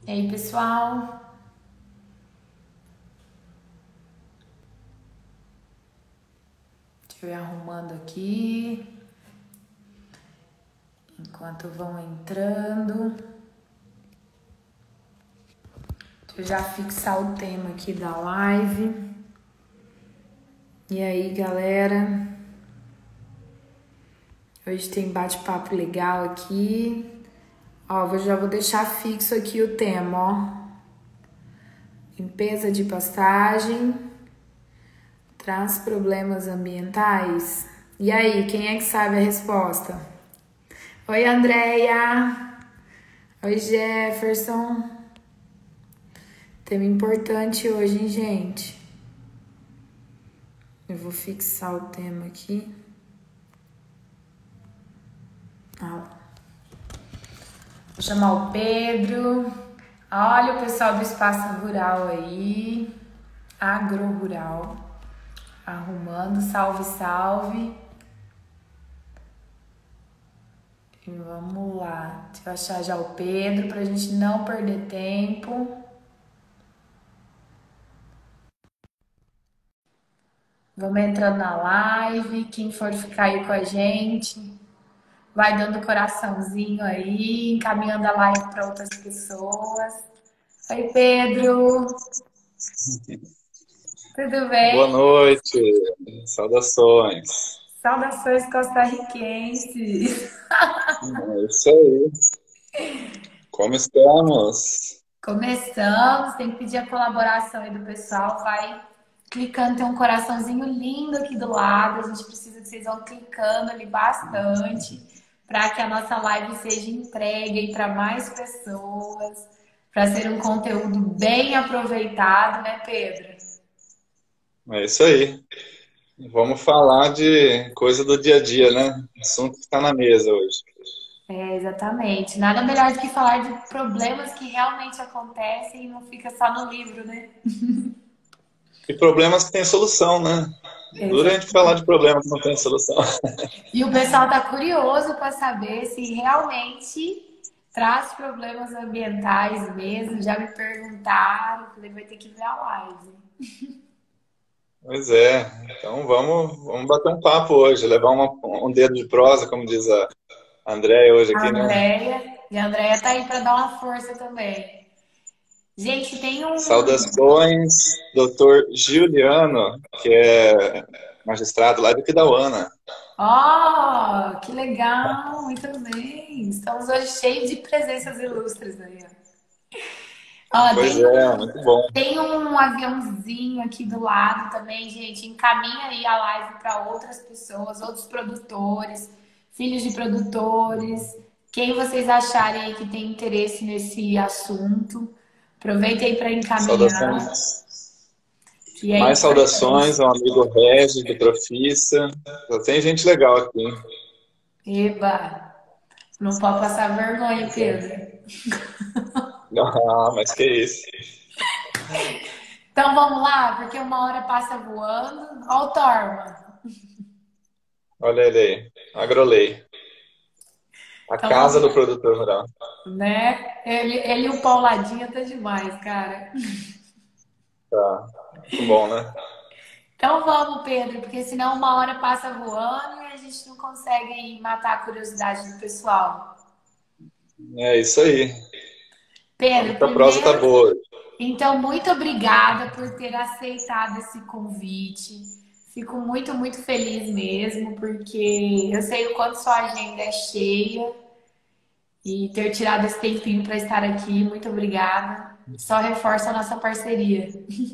E aí, pessoal? Deixa eu ir arrumando aqui. Enquanto vão entrando. Deixa eu já fixar o tema aqui da live. E aí, galera? Hoje tem bate-papo legal aqui. Ó, eu já vou deixar fixo aqui o tema, ó. Limpeza de pastagem traz problemas ambientais? E aí, quem é que sabe a resposta? Oi, Andréia. Oi, Jefferson. Tema importante hoje, hein, gente? Eu vou fixar o tema aqui. Vou chamar o Pedro. Olha o pessoal do Espaço Rural aí. Agro-rural. Arrumando. Salve, salve. E vamos lá. Deixa eu achar já o Pedro pra gente não perder tempo. Vamos entrando na live. Quem for ficar aí com a gente, vai dando coraçãozinho aí, encaminhando a live para outras pessoas. Oi, Pedro. Tudo Boa bem? noite, saudações. Saudações costarriquenses. É isso aí. Como estamos? Começamos, tem que pedir a colaboração aí do pessoal. Vai clicando, tem um coraçãozinho lindo aqui do lado. A gente precisa que vocês vão clicando ali bastante para que a nossa live seja entregue para mais pessoas, para ser um conteúdo bem aproveitado, né, Pedro? É isso aí. Vamos falar de coisa do dia a dia, né? Assunto que está na mesa hoje. É, exatamente. Nada melhor do que falar de problemas que realmente acontecem e não fica só no livro, né? E problemas que têm solução, né? Dura a gente falar de Exatamente. problemas que não têm solução. E o pessoal tá curioso para saber se realmente traz problemas ambientais mesmo. Já me perguntaram, falei, vai ter que ver a live. Pois é. Então vamos bater um papo hoje, levar um dedo de prosa, como diz a Andréia hoje A aqui, né? Andréia, e a Andréia tá aí para dar uma força também. Gente, tem um. Saudações, doutor Giuliano, que é magistrado lá de Pidauana. Oh, que legal! Muito bem. Estamos hoje cheios de presenças ilustres aí, ó. Ó, Pois é, muito bom. tem um aviãozinho aqui do lado também, gente. Encaminha aí a live para outras pessoas, outros produtores, filhos de produtores. Quem vocês acharem aí que tem interesse nesse assunto, aproveita aí para encaminhar, Saudações, que é mais saudações importante. ao amigo Regis do Profissa. Só tem gente legal aqui. Eba, não pode passar vergonha, Pedro. Ah, mas que isso. Então vamos lá, porque uma hora passa voando. Ó o Torma. Olha ele aí, Agrolei, a Então casa do vamos, produtor rural. né? Ele e o Pauladinha tá demais, cara. Tá, muito bom, né? Então vamos, Pedro, porque senão uma hora passa voando e a gente não consegue matar a curiosidade do pessoal. É isso aí. Vamos Pedro, que a prosa tá primeiro, boa. então, muito obrigada por ter aceitado esse convite. Fico muito, muito feliz mesmo, porque eu sei o quanto sua agenda é cheia e ter tirado esse tempinho para estar aqui, muito obrigada. Só reforça a nossa parceria.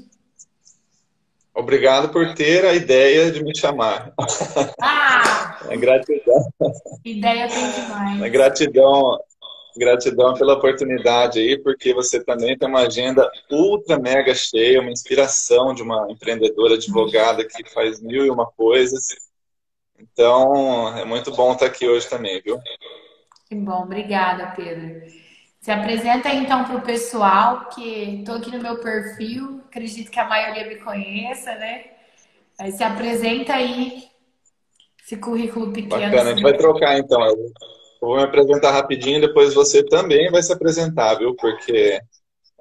Obrigado por ter a ideia de me chamar. Ah, É gratidão, ideia tem é demais. gratidão, gratidão pela oportunidade aí, porque você também tem uma agenda ultra mega cheia, uma inspiração de uma empreendedora advogada que faz mil e uma coisas. Então, é muito bom estar aqui hoje também, viu? Que bom, obrigada, Pedro. Se apresenta aí então para o pessoal, que estou aqui no meu perfil, acredito que a maioria me conheça, né? Aí se apresenta aí, esse currículo pequeno Bacana, a gente vai seu. trocar então. Eu vou me apresentar rapidinho, depois você também vai se apresentar, viu? Porque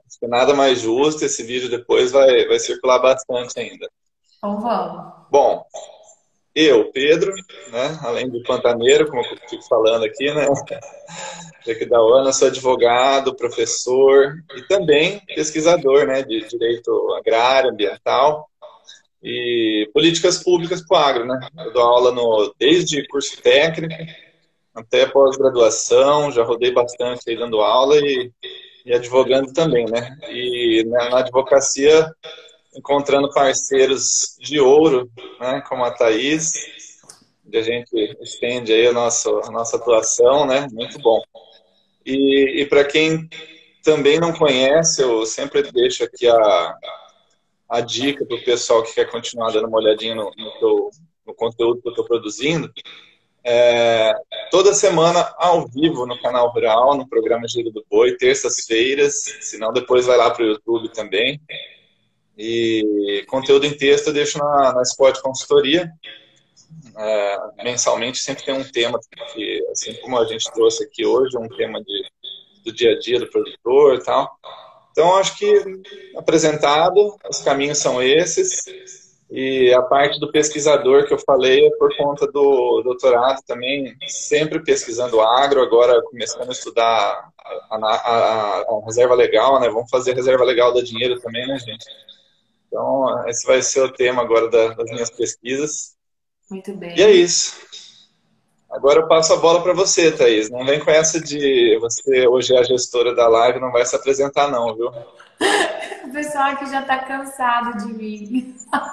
Acho que nada mais justo. Esse vídeo depois vai circular bastante ainda. Então vamos. Bom, eu, Pedro, né, além de pantaneiro, como eu fico falando aqui, né, aqui da UANA, sou advogado, professor e também pesquisador, né, de direito agrário, ambiental e políticas públicas para o agro, né. Eu dou aula desde curso técnico até pós-graduação, já rodei bastante aí dando aula e advogando também, né. E na advocacia, encontrando parceiros de ouro, né, como a Thaís, onde a gente estende aí a nossa atuação, né, muito bom. E para quem também não conhece, eu sempre deixo aqui a dica para o pessoal que quer continuar dando uma olhadinha no conteúdo que eu estou produzindo. Toda semana ao vivo no canal Rural, no programa Giro do Boi, terças-feiras, se não depois vai lá para o YouTube também. E conteúdo em texto eu deixo na Spot Consultoria. Mensalmente sempre tem um tema que, assim como a gente trouxe aqui hoje, um tema do dia a dia do produtor e tal. Então, acho que apresentado, os caminhos são esses. E a parte do pesquisador que eu falei é por conta do doutorado também, sempre pesquisando agro, agora começando a estudar a reserva legal, né? Vamos fazer a reserva legal da dinheiro também, né, gente? Então, esse vai ser o tema agora das minhas pesquisas. Muito bem. E é isso. Agora eu passo a bola para você, Thaís. Não vem com essa de você hoje é a gestora da live, não vai se apresentar não, viu? O pessoal aqui já tá cansado de mim.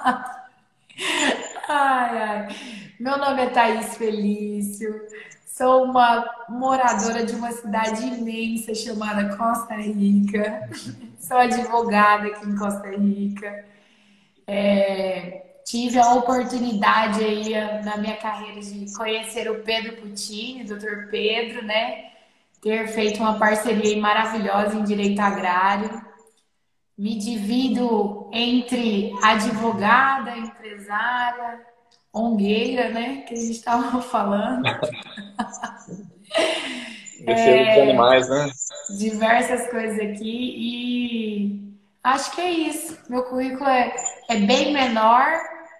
Ai, ai. Meu nome é Thaís Felício. Sou uma moradora de uma cidade imensa chamada Costa Rica. Sou advogada aqui em Costa Rica. Tive a oportunidade aí na minha carreira de conhecer o Pedro Puccini, doutor Pedro, né? Ter feito uma parceria maravilhosa em direito agrário. Me divido entre advogada, empresária, ongueira, né? Que a gente estava falando. Defesa dos animais, né? Diversas coisas aqui e acho que é isso. Meu currículo é bem menor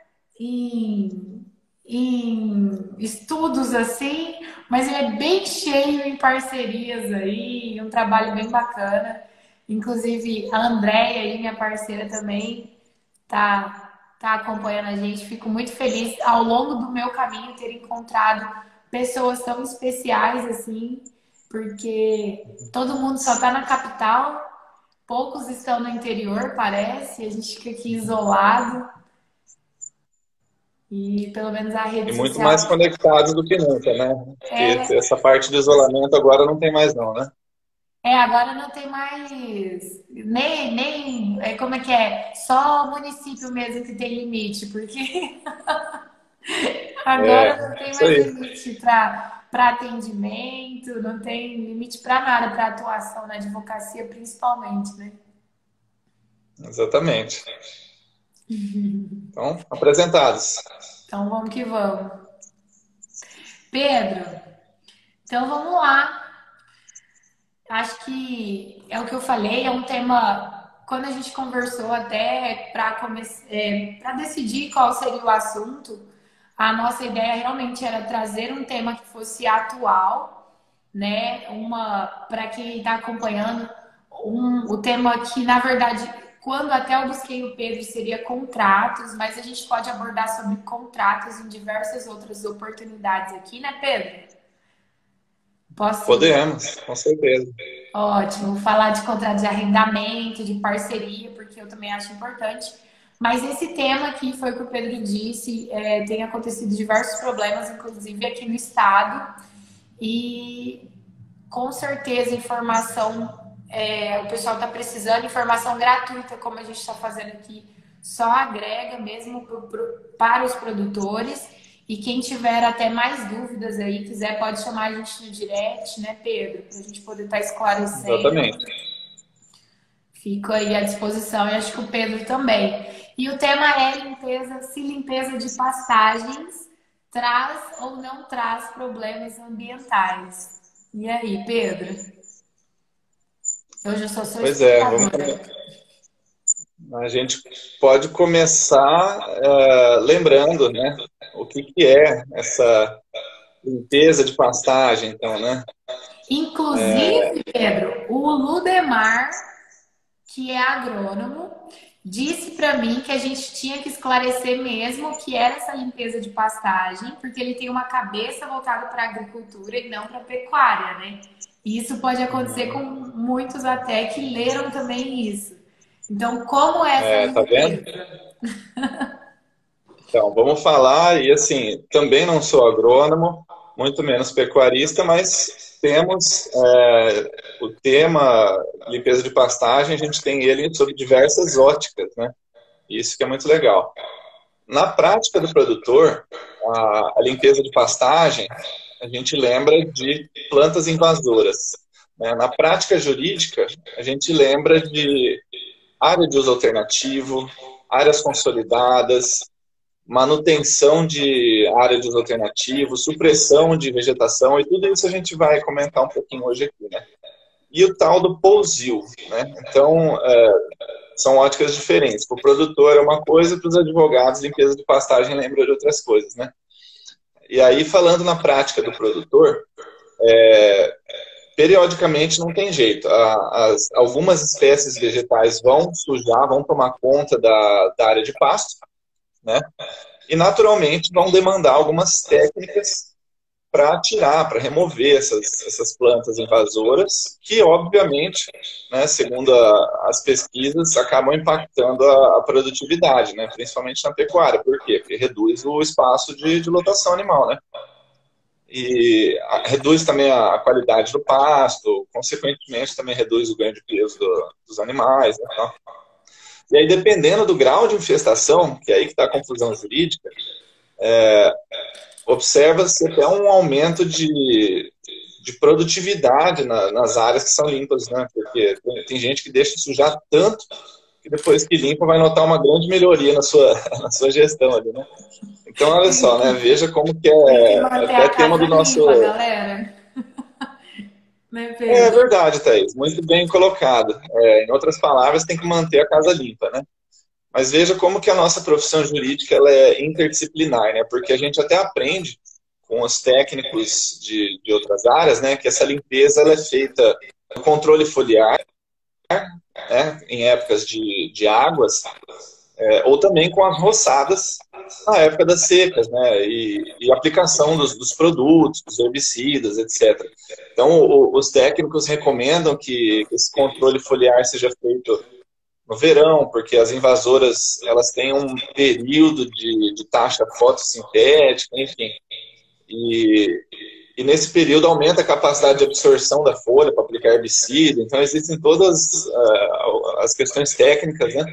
em estudos assim, mas ele é bem cheio em parcerias aí, um trabalho bem bacana. Inclusive, a Andréia, aí, minha parceira também, tá acompanhando a gente. Fico muito feliz ao longo do meu caminho ter encontrado pessoas tão especiais assim, porque todo mundo só tá na capital, poucos estão no interior, parece, a gente fica aqui isolado. E pelo menos a rede E muito social. mais conectados do que nunca, né? Porque É, essa parte de isolamento agora não tem mais não, né? agora não tem mais nem como é que é? Só o município mesmo que tem limite, porque agora não tem Isso mais aí. limite para atendimento, não tem limite para nada, para atuação na advocacia principalmente, né? Exatamente. Então, apresentados. Então vamos que vamos. Pedro, então vamos lá. Acho que é o que eu falei, é um tema. Quando a gente conversou até para decidir qual seria o assunto, a nossa ideia realmente era trazer um tema que fosse atual, né? Para quem está acompanhando, o tema que, na verdade, quando até eu busquei o Pedro, seria contratos, mas a gente pode abordar sobre contratos em diversas outras oportunidades aqui, né, Pedro? Posso? Podemos, com certeza. Ótimo, falar de contrato de arrendamento, de parceria, porque eu também acho importante. Mas esse tema aqui foi o que o Pedro disse, tem acontecido diversos problemas, inclusive aqui no estado, e com certeza informação, o pessoal está precisando, informação gratuita, como a gente está fazendo aqui, só agrega mesmo para os produtores. E quem tiver até mais dúvidas aí, quiser, pode chamar a gente no direct, né, Pedro? Para a gente poder estar esclarecendo. Exatamente. Fico aí à disposição e acho que o Pedro também. E o tema é limpeza de pastagens traz ou não traz problemas ambientais. E aí, Pedro? Hoje eu só sou Pois é, vamos, espectadora. a gente pode começar lembrando, né, o que que é essa limpeza de pastagem, então, né? Inclusive, Pedro, o Ludemar, que é agrônomo, disse para mim que a gente tinha que esclarecer mesmo o que era essa limpeza de pastagem, porque ele tem uma cabeça voltada para a agricultura e não para a pecuária, né? E isso pode acontecer com muitos até que leram também isso. Então, como é essa Tá vendo? limpeza? Então, vamos falar, e assim, também não sou agrônomo, muito menos pecuarista, mas temos o tema limpeza de pastagem, a gente tem ele sob diversas óticas, né? Isso que é muito legal. Na prática do produtor, a limpeza de pastagem, a gente lembra de plantas invasoras, né? Na prática jurídica, a gente lembra de área de uso alternativo, áreas consolidadas, manutenção de área de uso alternativo, supressão de vegetação, e tudo isso a gente vai comentar um pouquinho hoje aqui, né? E o tal do pousio, né? Então, são óticas diferentes. Para o produtor é uma coisa, para os advogados, limpeza de pastagem lembra de outras coisas, né? E aí, falando na prática do produtor, periodicamente não tem jeito. Algumas espécies vegetais vão sujar, vão tomar conta da área de pasto, né? E naturalmente vão demandar algumas técnicas para tirar, para remover essas plantas invasoras, que obviamente, né, segundo as pesquisas, acabam impactando a produtividade, né, principalmente na pecuária. Por quê? Porque reduz o espaço de lotação animal, né? E reduz também a qualidade do pasto, consequentemente também reduz o ganho de peso dos animais, né, tal. E aí, dependendo do grau de infestação, que é aí que está a confusão jurídica, observa-se até um aumento de produtividade nas áreas que são limpas, né? Porque tem gente que deixa sujar tanto que depois que limpa vai notar uma grande melhoria na sua, na sua gestão ali, né? Então, olha só, né? Veja como que Tem que é manter até a tema casa do nosso... limpa, galera. Né, É Pedro? verdade, Thaís, muito bem colocado. Em outras palavras, tem que manter a casa limpa, né? Mas veja como que a nossa profissão jurídica ela é interdisciplinar, né? Porque a gente até aprende com os técnicos de outras áreas, né? Que essa limpeza ela é feita no controle foliar, né? Em épocas de águas, ou também com as roçadas na época das secas, né? E aplicação dos produtos, dos herbicidas, etc. Então, os técnicos recomendam que esse controle foliar seja feito no verão, porque as invasoras elas têm um período de taxa fotossintética, enfim. E, e nesse período aumenta a capacidade de absorção da folha para aplicar herbicida. Então existem todas as questões técnicas, né?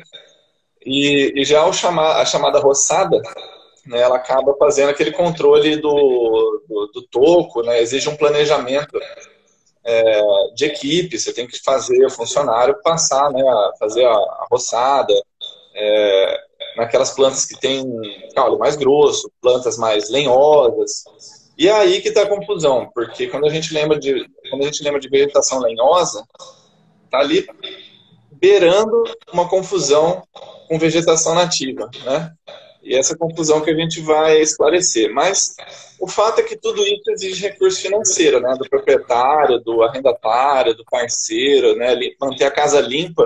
E já a chamada roçada, né, ela acaba fazendo aquele controle do toco, né? Exige um planejamento de equipe, você tem que fazer o funcionário passar, né, a fazer a roçada, naquelas plantas que têm caule mais grosso, plantas mais lenhosas. E é aí que está a confusão, porque quando a gente lembra de vegetação lenhosa, está ali beirando uma confusão com vegetação nativa, né? E essa confusão que a gente vai esclarecer. Mas o fato é que tudo isso exige recurso financeiro, né? Do proprietário, do arrendatário, do parceiro, né? Manter a casa limpa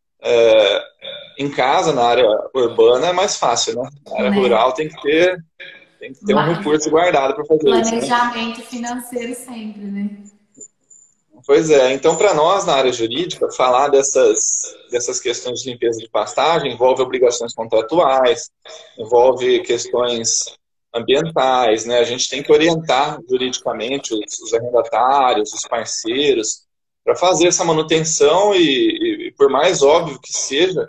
em casa, na área urbana, é mais fácil, né? Na área Né? rural tem que ter um recurso guardado para fazer isso, né? Planejamento financeiro sempre, né? Pois é, então para nós na área jurídica, falar dessas questões de limpeza de pastagem envolve obrigações contratuais, envolve questões ambientais, né? A gente tem que orientar juridicamente os arrendatários, os parceiros, para fazer essa manutenção e, por mais óbvio que seja,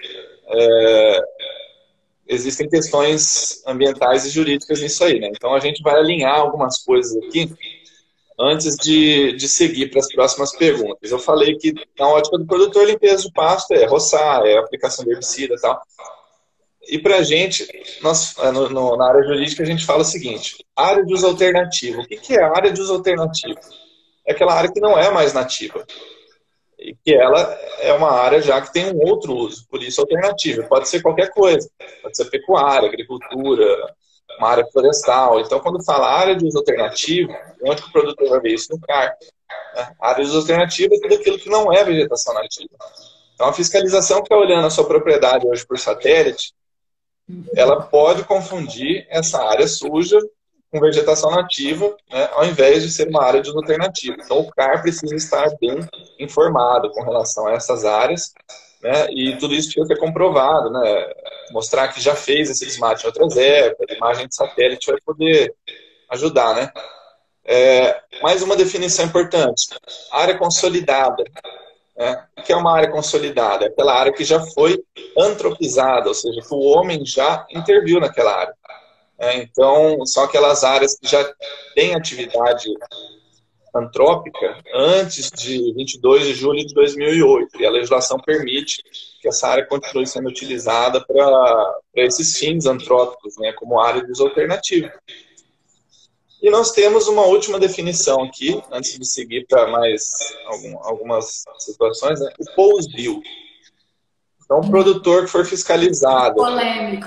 existem questões ambientais e jurídicas nisso aí, né? Então a gente vai alinhar algumas coisas aqui antes de seguir para as próximas perguntas. Eu falei que, na ótica do produtor, limpeza de pasto é roçar, é aplicação de herbicida e tal. E para a gente, na área jurídica, a gente fala o seguinte: área de uso alternativo. O que é a área de uso alternativo? É aquela área que não é mais nativa. e que ela é uma área já que tem um outro uso, por isso alternativa. Pode ser qualquer coisa, pode ser pecuária, agricultura, uma área florestal. Então, quando fala área de uso alternativo, onde que o produtor vai ver isso? No CAR. Né? A área de uso alternativo é tudo aquilo que não é vegetação nativa. Então, a fiscalização que está olhando a sua propriedade hoje por satélite, ela pode confundir essa área suja com vegetação nativa, né, ao invés de ser uma área de uso alternativo. Então, o CAR precisa estar bem informado com relação a essas áreas, né, e tudo isso precisa ser comprovado, né, mostrar que já fez esse desmate em outras épocas, a imagem de satélite vai poder ajudar, né. Mais uma definição importante, área consolidada. O que é uma área consolidada? É aquela área que já foi antropizada, ou seja, que o homem já interviu naquela área. Então, são aquelas áreas que já têm atividade antrópica antes de 22 de julho de 2008. E a legislação permite que essa área continue sendo utilizada para esses fins antrópicos, né, como área de uso alternativo. E nós temos uma última definição aqui, antes de seguir para mais algumas situações, né, o pousio. Então, o produtor que for fiscalizado... Polêmico.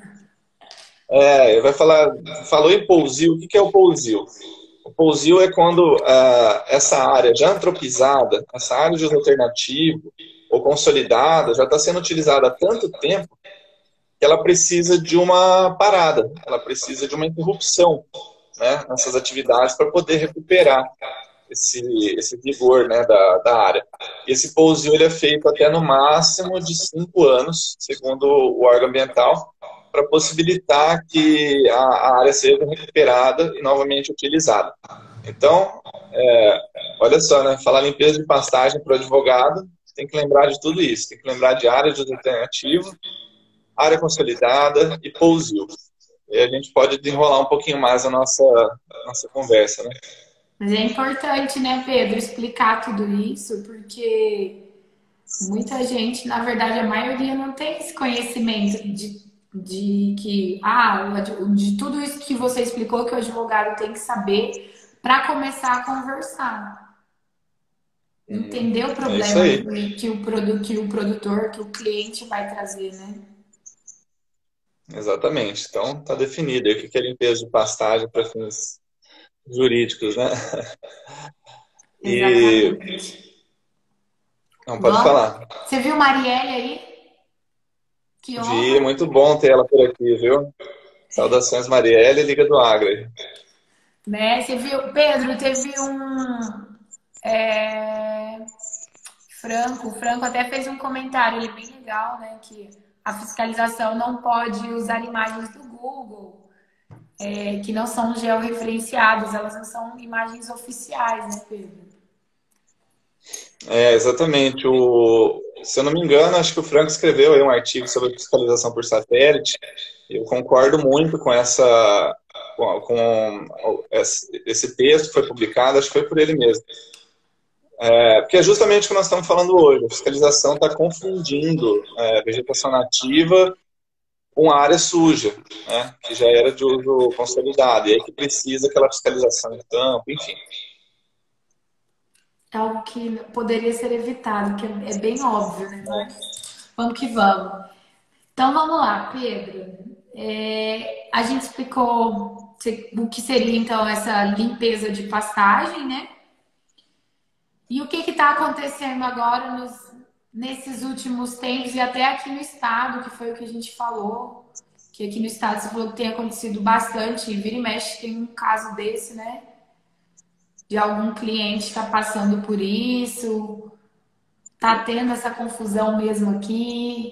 Vai falar, falou em pousio, o que é o pousio? O pousio é quando essa área já antropizada, essa área de uso alternativo ou consolidada, já está sendo utilizada há tanto tempo que ela precisa de uma parada, ela precisa de uma interrupção, né, nessas atividades para poder recuperar esse vigor, né, da área. E esse pousio ele é feito até no máximo de 5 anos, segundo o órgão ambiental, para possibilitar que a área seja recuperada e novamente utilizada. Então, olha só, né, falar limpeza de pastagem para o advogado, tem que lembrar de tudo isso, tem que lembrar de área de uso alternativo, área consolidada e pousio. E a gente pode desenrolar um pouquinho mais a nossa conversa, né? Mas é importante, né, Pedro, explicar tudo isso, porque muita gente, na verdade, a maioria não tem esse conhecimento de que, de tudo isso que você explicou que o advogado tem que saber para começar a conversar. Entender o problema que o produtor, que o cliente vai trazer, né? Exatamente. Então, está definido aí o que é limpeza de pastagem para fins jurídicos, né? Exatamente. Não, pode falar. Você viu Marielle aí? Que honra. Vi, muito bom ter ela por aqui, viu? Saudações, Marielle, Liga do Agro. Né? Você viu, Pedro, teve o Franco até fez um comentário ali bem legal, né? Que a fiscalização não pode usar imagens do Google, que não são georreferenciadas, elas não são imagens oficiais, né, Pedro? Exatamente. Se eu não me engano, acho que o Franco escreveu aí um artigo sobre fiscalização por satélite. Eu concordo muito com esse texto que foi publicado, acho que foi por ele mesmo. Porque é justamente o que nós estamos falando hoje. A fiscalização está confundindo vegetação nativa com área suja, né, que já era de uso consolidado, e aí que precisa aquela fiscalização em campo, enfim. É algo que poderia ser evitado, que é bem óbvio, né? Mas vamos que vamos. Então vamos lá, Pedro. A gente explicou o que seria então essa limpeza de pastagem, né? E o que está acontecendo agora nesses últimos tempos e até aqui no estado, que foi o que a gente falou, que aqui no estado você falou que tem acontecido bastante, e vira e mexe tem um caso desse, né? De algum cliente está passando por isso, tá tendo essa confusão mesmo aqui.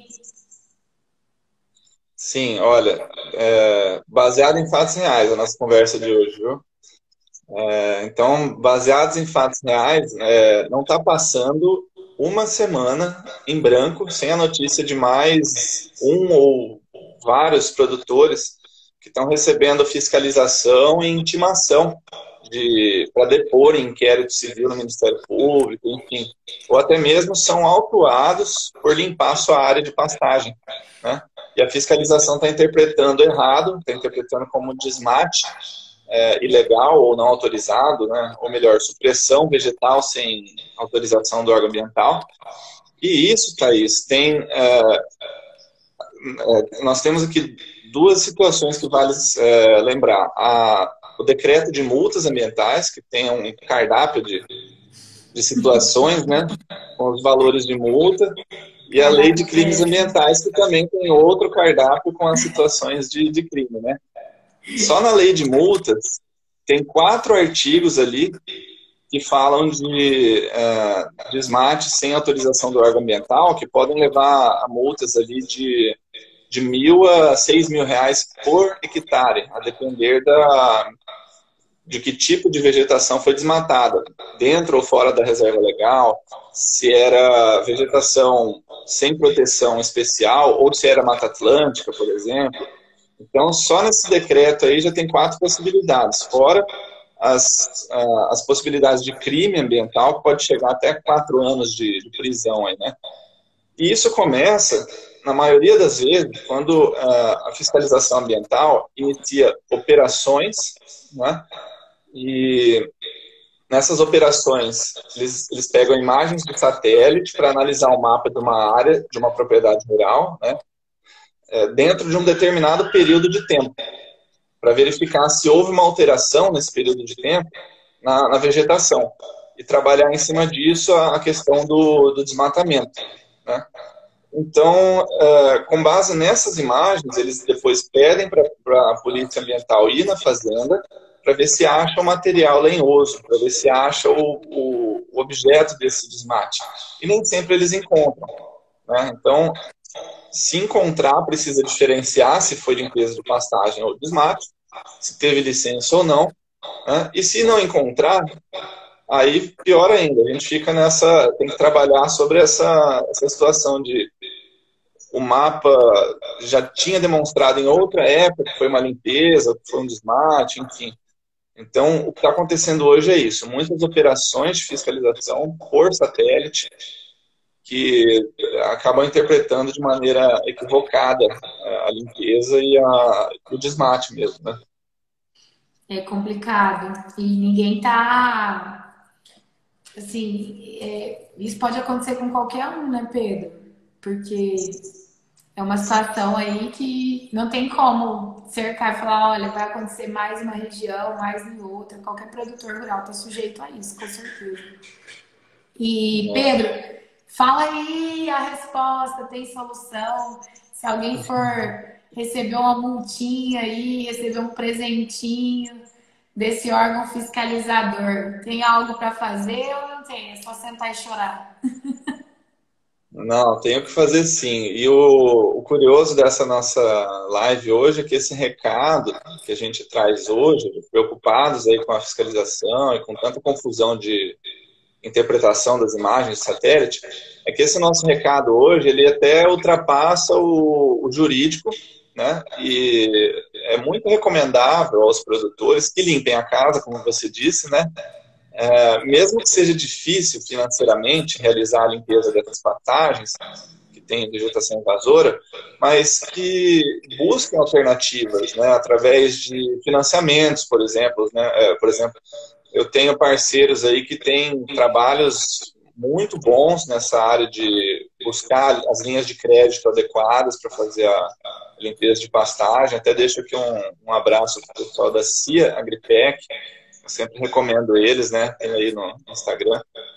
Sim, olha, baseado em fatos reais a nossa conversa de hoje, viu? Então, baseados em fatos reais, não está passando uma semana em branco sem a notícia de mais um ou vários produtores que estão recebendo fiscalização e intimação para depor em inquérito civil no Ministério Público, enfim, ou até mesmo são autuados por limpar a sua área de pastagem, né? E a fiscalização está interpretando errado, está interpretando como desmate, ilegal ou não autorizado, né? Ou melhor, supressão vegetal sem autorização do órgão ambiental. E isso, Thaís, nós temos aqui duas situações que vale lembrar. O decreto de multas ambientais, que tem um cardápio de situações, né, com os valores de multa, e a lei de crimes ambientais, que também tem outro cardápio com as situações de crime, né? Só na lei de multas tem 4 artigos ali que falam de desmate sem autorização do órgão ambiental, que podem levar a multas ali de R$1.000 a R$6.000 por hectare, a depender de que tipo de vegetação foi desmatada, dentro ou fora da reserva legal, se era vegetação sem proteção especial ou se era Mata Atlântica, por exemplo. Então, só nesse decreto aí já tem 4 possibilidades, fora as possibilidades de crime ambiental, que pode chegar até 4 anos de prisão aí, né? E isso começa, na maioria das vezes, quando a fiscalização ambiental inicia operações, né? E nessas operações, eles pegam imagens de satélite para analisar o mapa de uma área, de uma propriedade rural, né? Dentro de um determinado período de tempo, para verificar se houve uma alteração nesse período de tempo na vegetação. E trabalhar em cima disso a questão do desmatamento, né? Então, com base nessas imagens, eles depois pedem para a Polícia Ambiental ir na fazenda para ver se acha o material lenhoso, para ver se acha o objeto desse desmate. E nem sempre eles encontram, né? Então, se encontrar, precisa diferenciar se foi limpeza de pastagem ou desmate, se teve licença ou não, né? E se não encontrar, aí pior ainda, a gente fica tem que trabalhar sobre essa situação de o mapa já tinha demonstrado em outra época que foi uma limpeza, que foi um desmate, enfim. Então, o que está acontecendo hoje é isso, muitas operações de fiscalização por satélite que acabam interpretando de maneira equivocada a limpeza e o desmate mesmo, né? É complicado. E ninguém tá... Assim, isso pode acontecer com qualquer um, né, Pedro? Porque é uma situação aí que não tem como cercar e falar, olha, vai acontecer mais em uma região, mais em outra. Qualquer produtor rural está sujeito a isso, com certeza. E, Pedro, fala aí a resposta, tem solução? Se alguém for receber uma multinha aí, receber um presentinho desse órgão fiscalizador, tem algo para fazer ou não tem? É só sentar e chorar? Não, tenho que fazer sim. E o curioso dessa nossa live hoje é que esse recado que a gente traz hoje, preocupados aí com a fiscalização e com tanta confusão de interpretação das imagens de satélite, é que esse nosso recado hoje, ele até ultrapassa o jurídico, né? E é muito recomendável aos produtores que limpem a casa, como você disse, né? Mesmo que seja difícil financeiramente realizar a limpeza dessas pastagens, que tem vegetação invasora, mas que busquem alternativas, né, através de financiamentos, por exemplo, né, eu tenho parceiros aí que têm trabalhos muito bons nessa área de buscar as linhas de crédito adequadas para fazer a limpeza de pastagem. Até deixo aqui um abraço para o pessoal da CIA Agripec. Eu sempre recomendo eles, né? Tem aí no Instagram.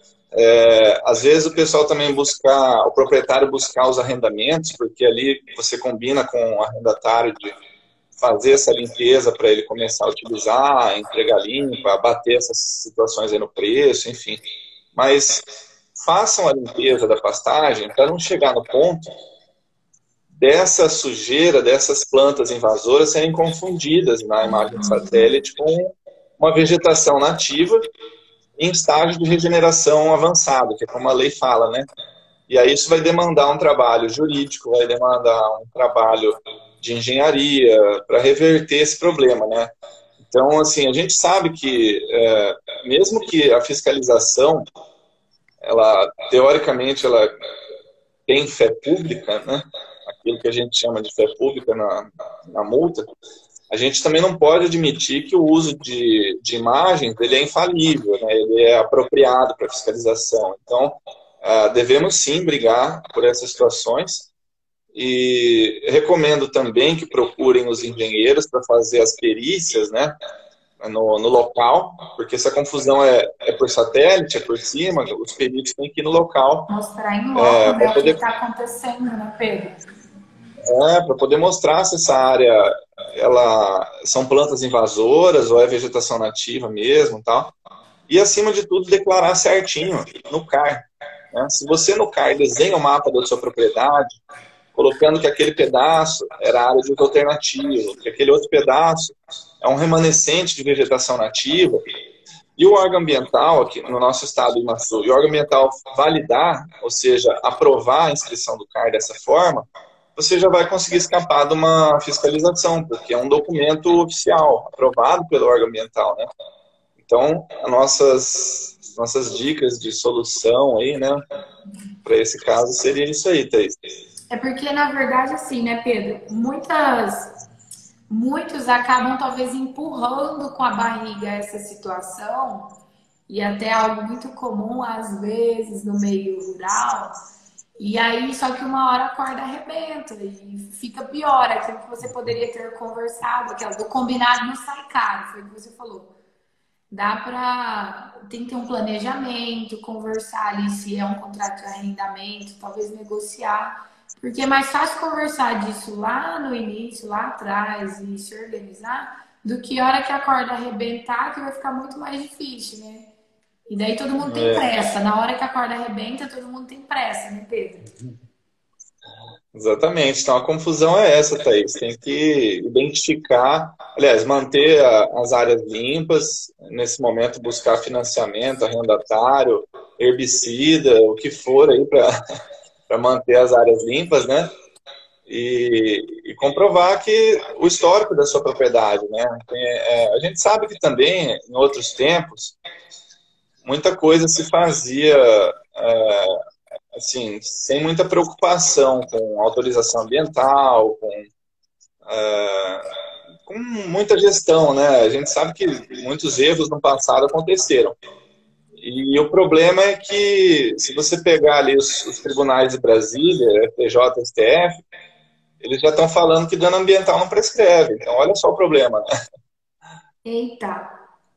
Às vezes o pessoal também o proprietário buscar os arrendamentos, porque ali você combina com o arrendatário de fazer essa limpeza para ele começar a utilizar, entregar limpa, abater essas situações aí no preço, enfim. Mas façam a limpeza da pastagem para não chegar no ponto dessa sujeira, dessas plantas invasoras serem confundidas na imagem de satélite com uma vegetação nativa em estágio de regeneração avançado, que é como a lei fala, né? E aí isso vai demandar um trabalho jurídico, vai demandar um trabalho de engenharia para reverter esse problema, né? Então, assim, a gente sabe que, mesmo que a fiscalização, teoricamente, ela tem fé pública, né? Aquilo que a gente chama de fé pública na multa, a gente também não pode admitir que o uso de imagens ele é infalível, né? Ele é apropriado para fiscalização. Então, devemos sim brigar por essas situações e recomendo também que procurem os engenheiros para fazer as perícias, né, no local, porque se a confusão é por satélite, é por cima, os peritos têm que ir no local. Mostrar em loco, né, para o que poder, está acontecendo, né, Pedro? para poder mostrar se essa área são plantas invasoras ou é vegetação nativa mesmo, tal. E acima de tudo declarar certinho no CAR. Né? Se você no CAR desenha o mapa da sua propriedade, colocando que aquele pedaço era área de uso alternativo, que aquele outro pedaço é um remanescente de vegetação nativa, e o órgão ambiental, aqui no nosso estado do Rio Sul, e o órgão ambiental validar, ou seja, aprovar a inscrição do CAR dessa forma, você já vai conseguir escapar de uma fiscalização, porque é um documento oficial, aprovado pelo órgão ambiental, né? Então, as nossas dicas de solução aí, né, para esse caso seria isso aí, Thaís. É porque, na verdade, assim, né, Pedro? Muitos acabam talvez empurrando com a barriga essa situação, e até algo muito comum, às vezes, no meio rural. E aí, só que uma hora a corda arrebenta e fica pior. Aquilo que você poderia ter conversado, aquilo do combinado não sai caro, foi o que você falou. Tem que ter um planejamento, conversar ali se é um contrato de arrendamento, talvez negociar, porque é mais fácil conversar disso lá no início, lá atrás, e se organizar, do que a hora que a corda arrebentar, que vai ficar muito mais difícil, né? E daí todo mundo tem pressa. Na hora que a corda arrebenta, todo mundo tem pressa, né, Pedro? Exatamente. Então, a confusão é essa, Thaís. Tem que identificar, aliás, manter as áreas limpas, nesse momento buscar financiamento, arrendatário, herbicida, o que for aí para manter as áreas limpas, né? E comprovar que o histórico da sua propriedade, né? A gente sabe que também, em outros tempos, muita coisa se fazia assim, sem muita preocupação com autorização ambiental, com muita gestão, né? A gente sabe que muitos erros no passado aconteceram. E o problema é que, se você pegar ali os tribunais de Brasília, FTJ, STF, eles já estão falando que dano ambiental não prescreve. Então, olha só o problema, né? Eita!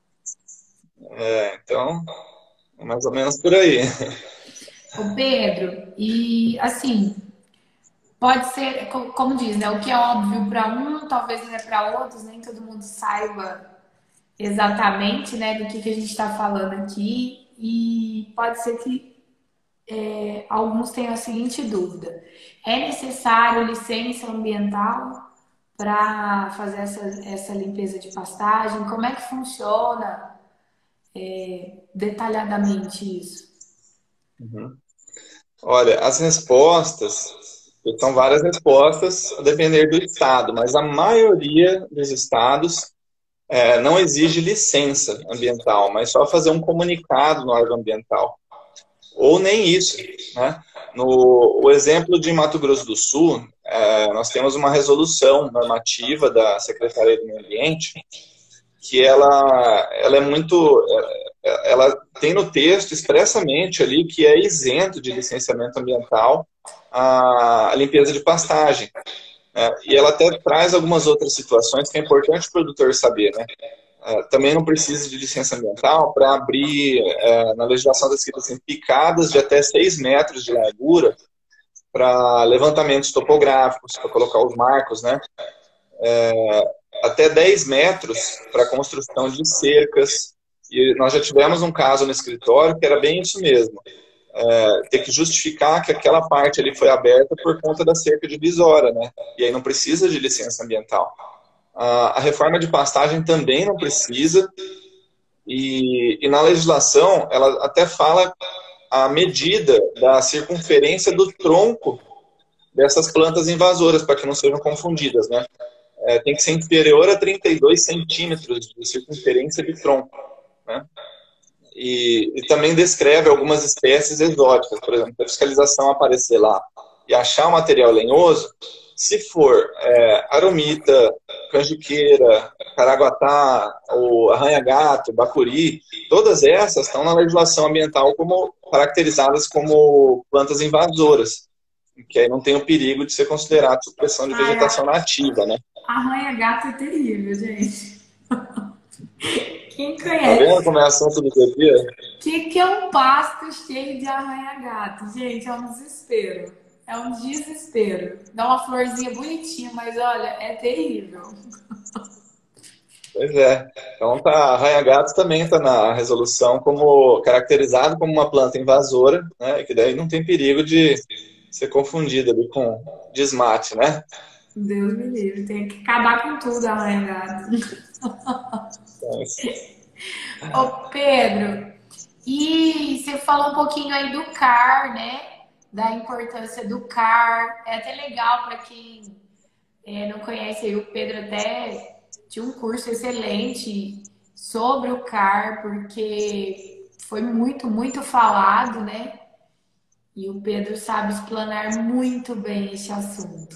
Então, é mais ou menos por aí. Ô Pedro, e assim, pode ser, como diz, né? O que é óbvio para um, talvez não é para outros, nem todo mundo saiba exatamente, né, do que a gente está falando aqui, e pode ser que alguns tenham a seguinte dúvida: é necessário licença ambiental para fazer essa limpeza de pastagem? Como é que funciona detalhadamente isso? Uhum. Olha, as respostas, são várias respostas a depender do estado, mas a maioria dos estados não exige licença ambiental, mas só fazer um comunicado no órgão ambiental. Ou nem isso, né? O exemplo de Mato Grosso do Sul, nós temos uma resolução normativa da Secretaria do Meio Ambiente, que ela é muito... Ela tem no texto expressamente ali que é isento de licenciamento ambiental a limpeza de pastagem. E ela até traz algumas outras situações que é importante o produtor saber, né? Também não precisa de licença ambiental para abrir, na legislação das escritas assim, picadas de até 6 metros de largura para levantamentos topográficos, para colocar os marcos, né? Até 10 metros para construção de cercas. E nós já tivemos um caso no escritório que era bem isso mesmo. Ter que justificar que aquela parte ali foi aberta por conta da cerca divisória, né? E aí não precisa de licença ambiental. A reforma de pastagem também não precisa, e na legislação ela até fala a medida da circunferência do tronco dessas plantas invasoras, para que não sejam confundidas, né? Tem que ser inferior a 32 centímetros de circunferência de tronco, né? E também descreve algumas espécies exóticas. Por exemplo, se a fiscalização aparecer lá e achar o material lenhoso, Se for aromita, canjiqueira, caraguatá, o arranha-gato, bacuri, todas essas estão na legislação ambiental como caracterizadas como plantas invasoras, que aí não tem o perigo de ser considerado supressão de Ai, vegetação nativa, né? arranha-gato é terrível, gente. Quem Tá vendo conhece? como é assunto do dia a dia? O que é um pasto cheio de arranha-gato? Gente, é um desespero. É um desespero. Dá uma florzinha bonitinha, mas olha, é terrível. Pois é. Então, arranha-gato também está na resolução como caracterizado como uma planta invasora, né? Que daí não tem perigo de ser confundida ali com desmate, né? Deus me livre, tem que acabar com tudo, arranha-gato. Mas, Ô, Pedro, e você falou um pouquinho aí do CAR, né? Da importância do CAR. É até legal para quem não conhece aí, o Pedro até tinha um curso excelente sobre o CAR, porque foi muito, muito falado, né? E o Pedro sabe explanar muito bem esse assunto.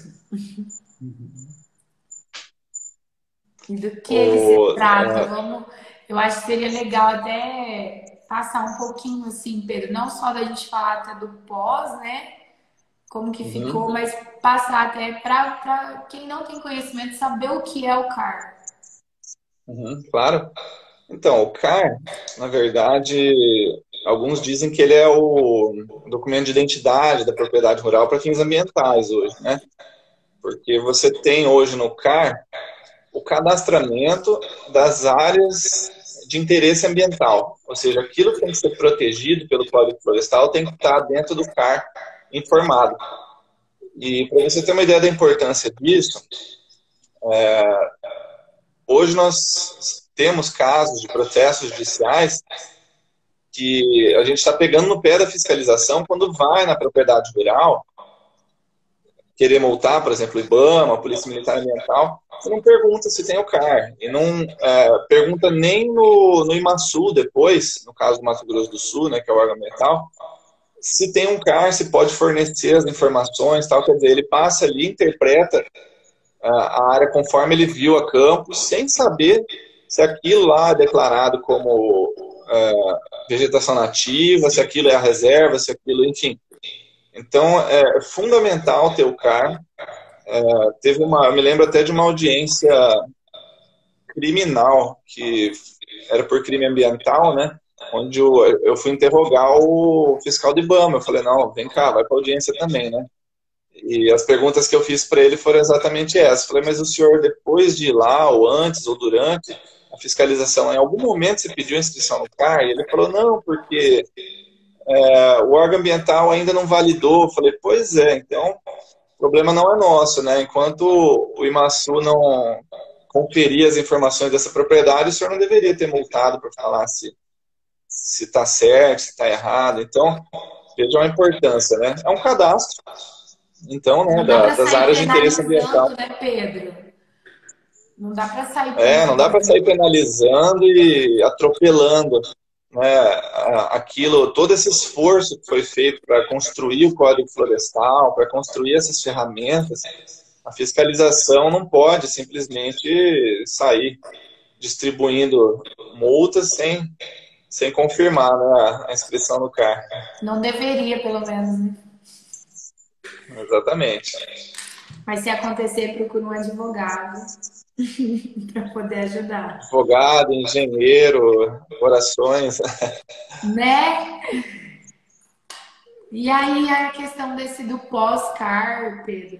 E do que ele se o, trata? Eu acho que seria legal até passar um pouquinho assim, Pedro, não só da gente falar até do pós, né? Como que ficou, uhum, mas passar até para quem não tem conhecimento saber o que é o CAR. claro. Então, o CAR, na verdade, alguns dizem que ele é o documento de identidade da propriedade rural para fins ambientais hoje, né? Porque você tem hoje no CAR o cadastramento das áreas de interesse ambiental. Ou seja, aquilo que tem que ser protegido pelo Código Florestal tem que estar dentro do CAR informado. E para você ter uma ideia da importância disso, hoje nós temos casos de processos judiciais que a gente está pegando no pé da fiscalização quando vai na propriedade rural querer multar, por exemplo, o IBAMA, a Polícia Militar Ambiental, você não pergunta se tem o CAR. E não pergunta nem no IMASU depois, no caso do Mato Grosso do Sul, né, que é o órgão ambiental, se tem um CAR, se pode fornecer as informações, tal, quer dizer, ele passa ali, interpreta a área conforme ele viu a campo, sem saber se aquilo lá é declarado como vegetação nativa, se aquilo é a reserva, se aquilo, enfim. Então, é fundamental ter o CAR. Eu me lembro até de uma audiência criminal, que era por crime ambiental, né? Onde eu fui interrogar o fiscal de IBAMA. Eu falei, não, vem cá, vai para audiência também, né? E as perguntas que eu fiz para ele foram exatamente essas. Eu falei, mas o senhor, depois de ir lá, ou antes, ou durante a fiscalização, em algum momento você pediu inscrição no CAR? E ele falou, não, porque o órgão ambiental ainda não validou. Eu falei, pois é, então o problema não é nosso, né? Enquanto o IMASU não conferir as informações dessa propriedade, o senhor não deveria ter multado para falar se está certo, se está errado. Então, veja a importância, né? É um cadastro, então, né, Não dá para das sair áreas de interesse ambiental. penalizando, né, Pedro? Não dá para sair Não dá para penalizando. sair penalizando e atropelando, né, aquilo, todo esse esforço que foi feito para construir o Código Florestal, para construir essas ferramentas. A fiscalização não pode simplesmente sair distribuindo multas sem confirmar, né, a inscrição no CAR. Não deveria, pelo menos, né? Exatamente. Mas se acontecer, procura um advogado para poder ajudar. Advogado, engenheiro, orações. Né? E aí a questão do pós-CAR, Pedro.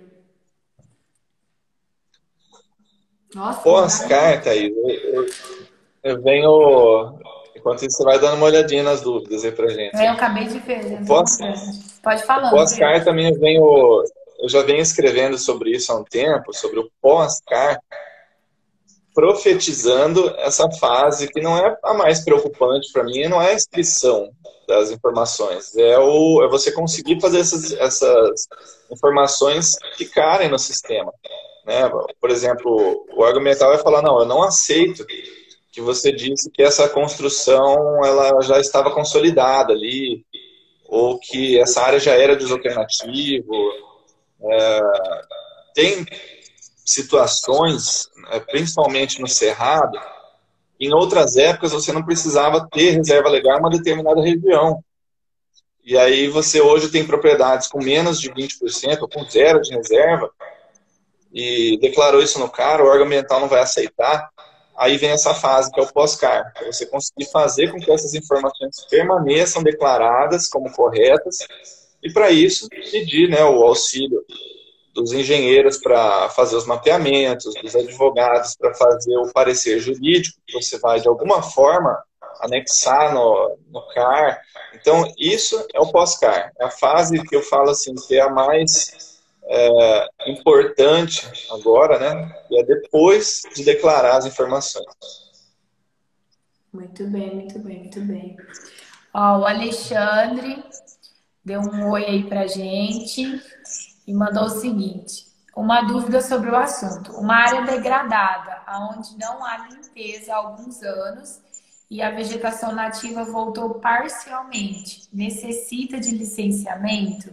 Nossa, não dá nem. Pós-CAR, Thaís, eu venho... Enquanto isso, você vai dando uma olhadinha nas dúvidas aí pra gente. Eu acabei de ver, já O tô pós, mostrando. Pode o falando, Pedro. pós-CAR também eu já venho escrevendo sobre isso há um tempo, sobre o pós-CAR, profetizando essa fase que não é a mais preocupante para mim, não é a inscrição das informações, é você conseguir fazer essas informações ficarem no sistema, né? Por exemplo, o órgão ambiental vai falar, não, eu não aceito que você disse que essa construção ela já estava consolidada ali, ou que essa área já era de uso alternativo, tem situações, principalmente no Cerrado, em outras épocas você não precisava ter reserva legal em uma determinada região. E aí você hoje tem propriedades com menos de 20% ou com zero de reserva e declarou isso no CAR, o órgão ambiental não vai aceitar. Aí vem essa fase que é o pós-CAR, para você conseguir fazer com que essas informações permaneçam declaradas como corretas e para isso pedir, né, o auxílio dos engenheiros para fazer os mapeamentos, dos advogados para fazer o parecer jurídico, que você vai, de alguma forma, anexar no CAR. Então, isso é o pós-CAR. É a fase que eu falo assim, que é a mais importante agora, né? E é depois de declarar as informações. Muito bem, muito bem, muito bem. Ó, o Alexandre deu um oi aí pra gente e mandou o seguinte: uma dúvida sobre o assunto. Uma área degradada, onde não há limpeza há alguns anos e a vegetação nativa voltou parcialmente, necessita de licenciamento?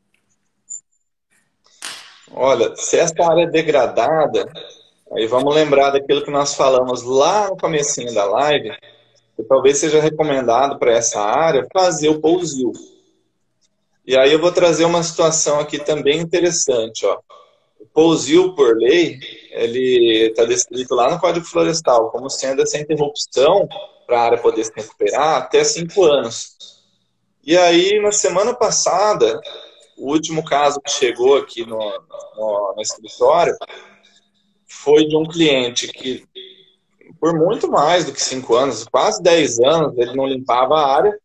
Olha, se essa área é degradada, aí vamos lembrar daquilo que nós falamos lá no comecinho da live, que talvez seja recomendado para essa área fazer o pousio. E aí eu vou trazer uma situação aqui também interessante, ó. O pousio, por lei, ele está descrito lá no Código Florestal como sendo essa interrupção para a área poder se recuperar até 5 anos. E aí, na semana passada, o último caso que chegou aqui no escritório foi de um cliente que, por muito mais do que 5 anos, quase 10 anos, ele não limpava a área.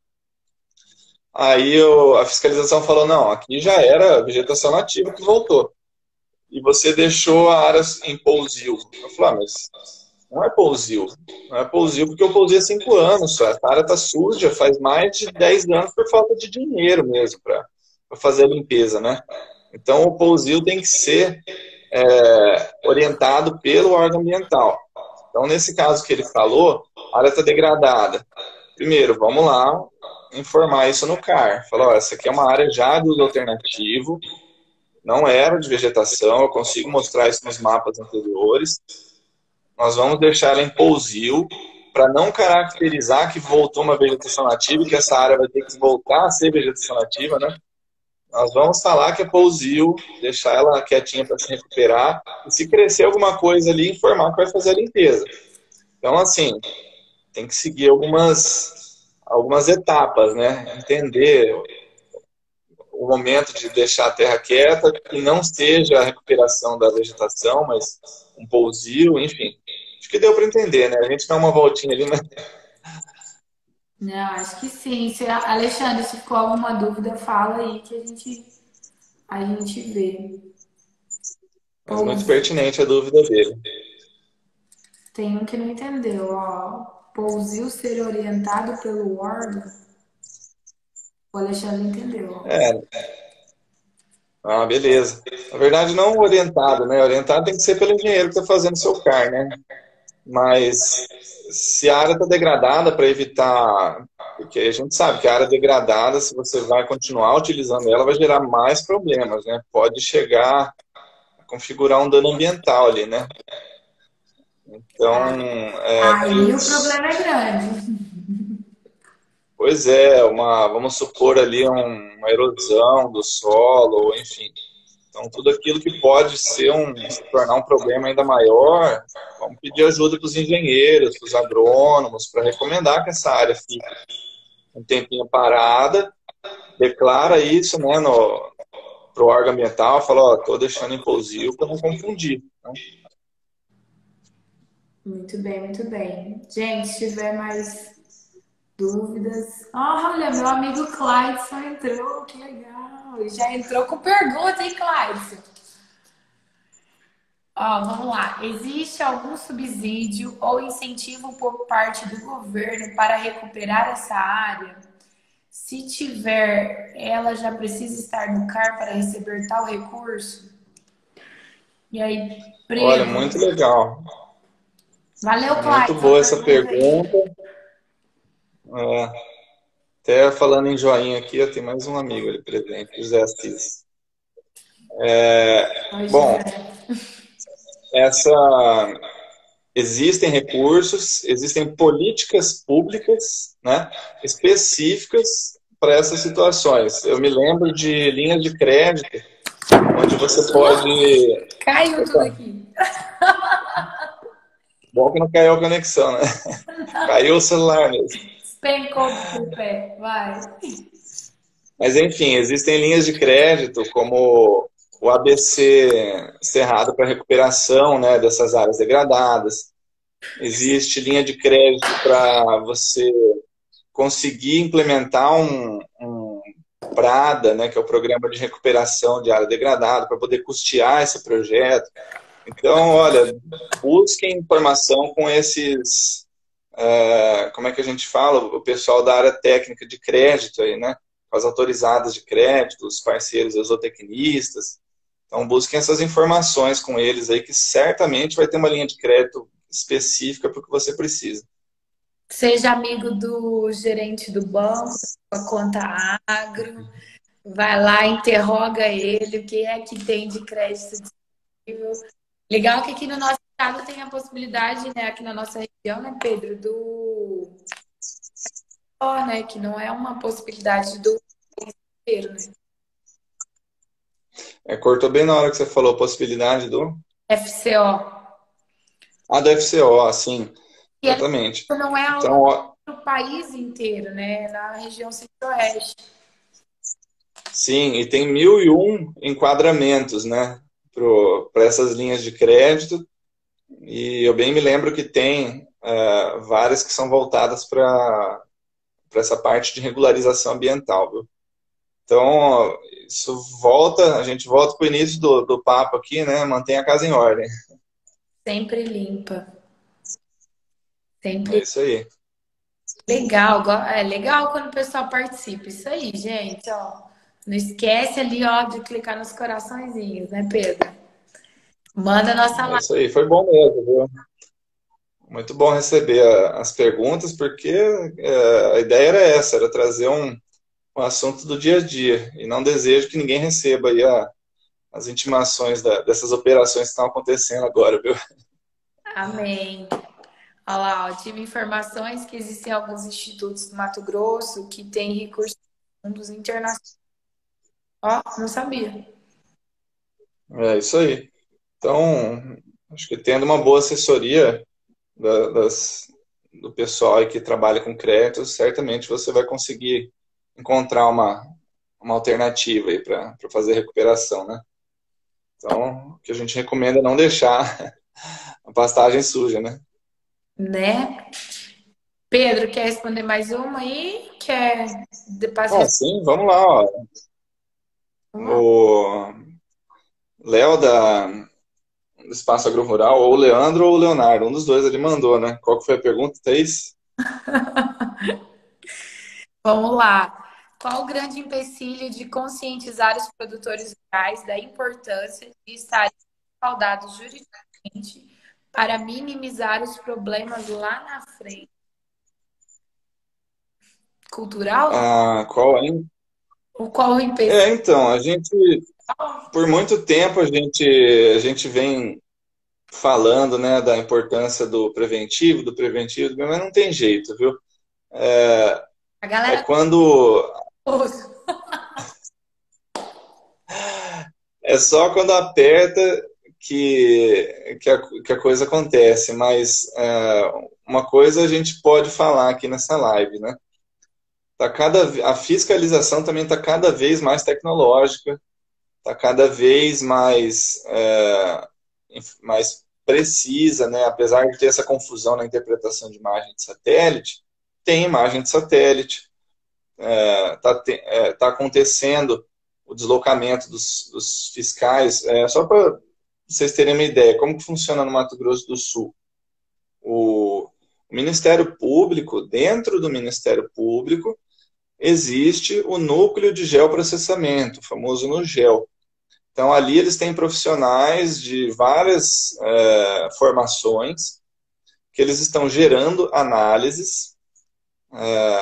Aí a fiscalização falou, não, aqui já era vegetação nativa que voltou. E você deixou a área em pousio. Eu falei, mas não é pousio. Não é pousio porque eu pousei há 5 anos só. A área está suja, faz mais de 10 anos por falta de dinheiro mesmo para fazer a limpeza, né? Então o pousio tem que ser orientado pelo órgão ambiental. Então nesse caso que ele falou, a área está degradada. Primeiro, vamos lá informar isso no CAR. Falou, essa aqui é uma área já de uso alternativo, não era de vegetação, eu consigo mostrar isso nos mapas anteriores. Nós vamos deixar ela em pousio para não caracterizar que voltou uma vegetação nativa e que essa área vai ter que voltar a ser vegetação nativa, né? Nós vamos falar que é pousio, deixar ela quietinha para se recuperar e se crescer alguma coisa ali, informar que vai fazer a limpeza. Então, assim, tem que seguir algumas etapas, né? Entender o momento de deixar a terra quieta, que não seja a recuperação da vegetação, mas um pousio, enfim. Acho que deu para entender, né? A gente dá uma voltinha ali, mas... Não, acho que sim. Alexandre, se ficou alguma dúvida, fala aí que a gente vê. Mas muito pertinente a dúvida dele. Tem um que não entendeu, ó. Pousio ser orientado pelo órgão. O Alexandre entendeu. Ah, beleza. Na verdade, não orientado, né? Orientado tem que ser pelo engenheiro que está fazendo o seu CAR, né? Mas se a área está degradada para evitar... Porque a gente sabe que a área degradada, se você vai continuar utilizando ela, vai gerar mais problemas, né? Pode chegar a configurar um dano ambiental ali, né? Então... Aí o problema é grande. Pois é, vamos supor ali uma erosão do solo, ou enfim. Então, tudo aquilo que pode se tornar um problema ainda maior, vamos pedir ajuda para os engenheiros, para os agrônomos, para recomendar que essa área fique um tempinho parada, declara isso, né, para o órgão ambiental, fala, ó, estou deixando em pousio para não confundir. Né? Muito bem, muito bem. Gente, se tiver mais dúvidas... Olha, meu amigo Clydeson entrou, que legal. Já entrou com pergunta, hein, Clydeson? Ó, vamos lá. Existe algum subsídio ou incentivo por parte do governo para recuperar essa área? Se tiver, ela já precisa estar no CAR para receber tal recurso? E aí, Preto? Olha, muito legal. Valeu, Muito boa essa pergunta. Até falando em joinha aqui, eu tenho mais um amigo ali presente, José Assis. Bom, essa existem recursos, existem políticas públicas, né, específicas para essas situações. Eu me lembro de linhas de crédito, onde você pode... Caiu tudo Opa, aqui. bom que não caiu a conexão, né? Caiu o celular mesmo. Despencou do tripé. Vai. Mas, enfim, existem linhas de crédito, como o ABC Cerrado para recuperação, né, dessas áreas degradadas. Existe linha de crédito para você conseguir implementar um PRADA, né, que é o Programa de Recuperação de Área Degradada, para poder custear esse projeto. Então, olha, busquem informação com esses, como é que a gente fala, o pessoal da área técnica de crédito aí, né? As autorizadas de crédito, os parceiros, os zootecnistas. Então, busquem essas informações com eles aí, que certamente vai ter uma linha de crédito específica para o que você precisa. Seja amigo do gerente do banco, da conta agro. Vai lá, interroga ele, o que é que tem de crédito disponível. Legal que aqui no nosso estado tem a possibilidade, né, aqui na nossa região, né, Pedro, do ó, né, que não é uma possibilidade do inteiro, né? Cortou bem na hora que você falou a possibilidade do... FCO. Ah, do FCO, sim, E ele exatamente. não é Então, ó, no país inteiro, né? Na região centro-oeste. sim, e tem 1001 enquadramentos, né, para essas linhas de crédito, e eu bem me lembro que tem várias que são voltadas para essa parte de regularização ambiental, viu? Então, isso volta, a gente volta para o início do papo aqui, né, mantém a casa em ordem. Sempre limpa. É Sempre isso aí. legal. É legal quando o pessoal participa. Isso aí, gente, ó. Não esquece ali, ó, de clicar nos coraçõezinhos, né, Pedro? Manda a nossa É live. isso aí, foi bom mesmo, viu? Muito bom receber as perguntas, porque a ideia era essa, era trazer um assunto do dia a dia, e não desejo que ninguém receba aí as intimações dessas operações que estão acontecendo agora, viu? Amém. Olha lá, ó, tive informações que existem alguns institutos do Mato Grosso que têm recursos de fundos internacionais. Ó, não sabia. É isso aí. Então, acho que tendo uma boa assessoria do pessoal aí que trabalha com créditos, certamente você vai conseguir encontrar uma alternativa aí para fazer recuperação, né? Então, o que a gente recomenda é não deixar a pastagem suja, né? Né? Pedro, quer responder mais uma aí? Quer Ah, passar sim, vamos lá, ó. uma? O Léo do Espaço Agro Rural, ou o Leandro ou o Leonardo, um dos dois ele mandou, né? Qual que foi a pergunta, Thaís? Vamos lá. Qual o grande empecilho de conscientizar os produtores rurais da importância de estarem respaldados juridicamente para minimizar os problemas lá na frente? Cultural? Ah, qual, hein? O qual o empecilho? Então, a gente, por muito tempo, a gente vem falando, né, da importância do preventivo, mas não tem jeito, viu? A É galera. quando, é só quando aperta que a coisa acontece, mas uma coisa a gente pode falar aqui nessa live, né? A fiscalização também está cada vez mais tecnológica, está cada vez mais precisa, né? Apesar de ter essa confusão na interpretação de imagem de satélite, tem imagem de satélite, tá acontecendo o deslocamento dos fiscais. Só para vocês terem uma ideia, como que funciona no Mato Grosso do Sul? O Ministério Público, dentro do Ministério Público, existe o núcleo de geoprocessamento, o famoso NUGEL. Então, ali eles têm profissionais de várias formações que eles estão gerando análises,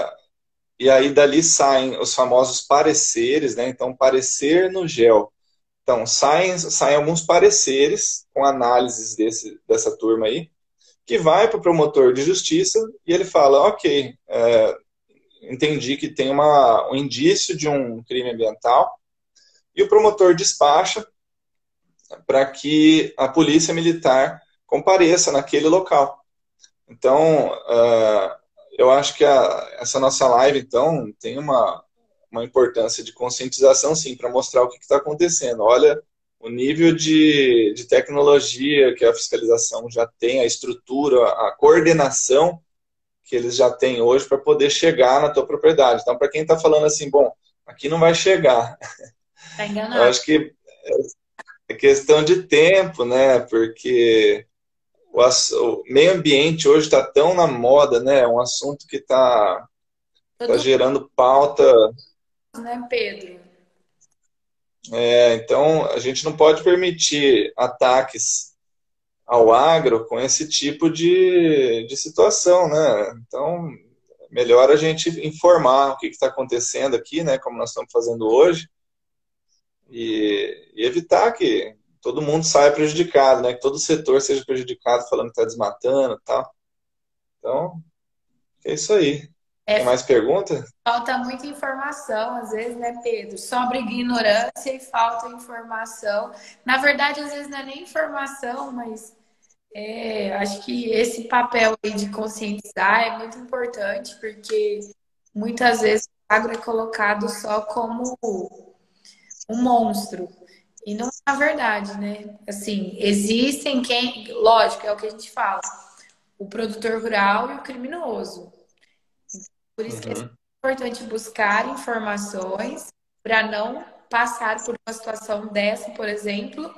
e aí dali saem os famosos pareceres, né? Então, parecer no GEL. Então, saem alguns pareceres com análises dessa turma aí, que vai para o promotor de justiça e ele fala, ok, entendi que tem um indício de um crime ambiental, e o promotor despacha para que a polícia militar compareça naquele local. Então, eu acho que essa nossa live, então, tem uma importância de conscientização, sim, para mostrar o que está acontecendo. Olha o nível de tecnologia que a fiscalização já tem, a estrutura, a coordenação que eles já têm hoje para poder chegar na tua propriedade. Então, para quem está falando assim, bom, aqui não vai chegar, Tá eu enganado. acho que é questão de tempo, né? Porque o meio ambiente hoje está tão na moda, né? É um assunto que tá Todos, gerando pauta. né, Pedro? Então, a gente não pode permitir ataques ao agro com esse tipo de situação, né? Então, melhor a gente informar o que está acontecendo aqui, né? Como nós estamos fazendo hoje, e evitar que todo mundo saia prejudicado, né? Que todo setor seja prejudicado falando que está desmatando e tal. Então, é isso aí. É, Tem mais pergunta? falta muita informação, às vezes, né, Pedro? Sobra ignorância e falta informação. Na verdade, às vezes não é nem informação, mas acho que esse papel aí de conscientizar é muito importante, porque muitas vezes o agro é colocado só como um monstro. E não é a verdade, né? Assim, existem quem. Lógico, é o que a gente fala: o produtor rural e o criminoso. Por isso que é Uhum. importante buscar informações para não passar por uma situação dessa, por exemplo,